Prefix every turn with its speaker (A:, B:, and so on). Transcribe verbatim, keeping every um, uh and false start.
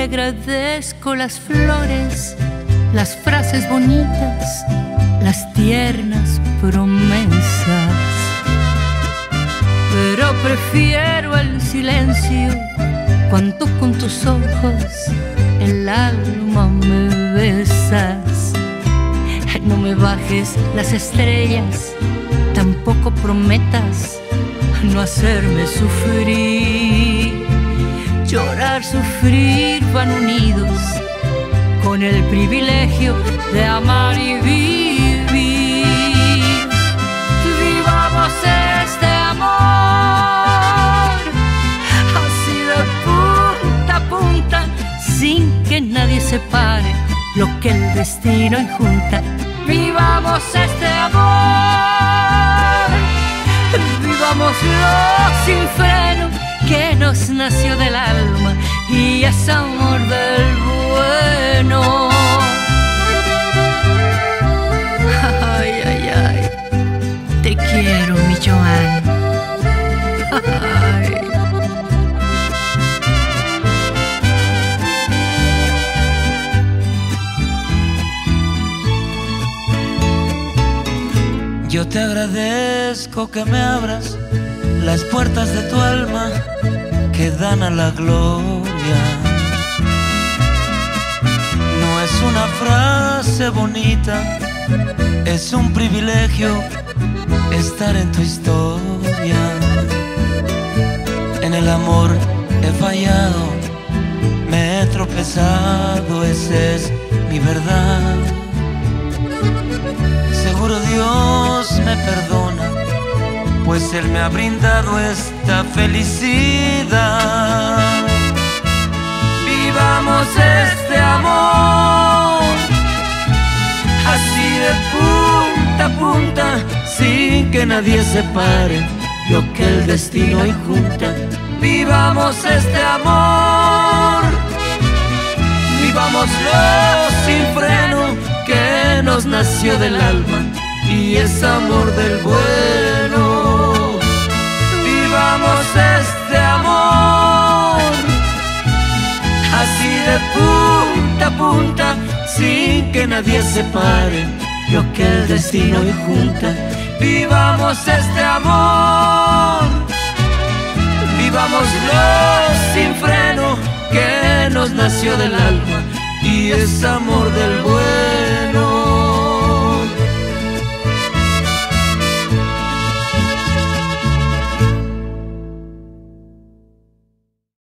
A: agradezco las flores, las frases bonitas, las tiernas promesas, pero prefiero el silencio cuando con tus ojos el alma me besas. No me bajes las estrellas, tampoco prometas no hacerme sufrir. Llorar, sufrir van unidos con el privilegio de amar y vivir. Vivamos este amor así de punta a punta, sin que nadie separe lo que el destino injunta. Vivamos este amor, vivámoslo sin freno, que nos nació del alma y es amor del bueno. Ay, ay, ay, te quiero, mi Joan. Ay.
B: Yo te agradezco que me abras las puertas de tu alma que dan a la gloria. No es una frase bonita, es un privilegio estar en tu historia. En el amor he fallado, me he tropezado, esa es mi verdad. Seguro Dios me perdona, pues Él me ha brindado esta felicidad. Vivamos este amor así de punta a punta, sin que nadie separe lo que el destino injunta. Vivamos este amor, vivámoslo sin freno, que nos nació del alma y es amor del bueno. Vivamos este amor así de punta a punta, sin que nadie separe lo que el destino injunta. Vivamos este amor, vivámoslo sin freno, que nos nació del alma y es amor del bueno.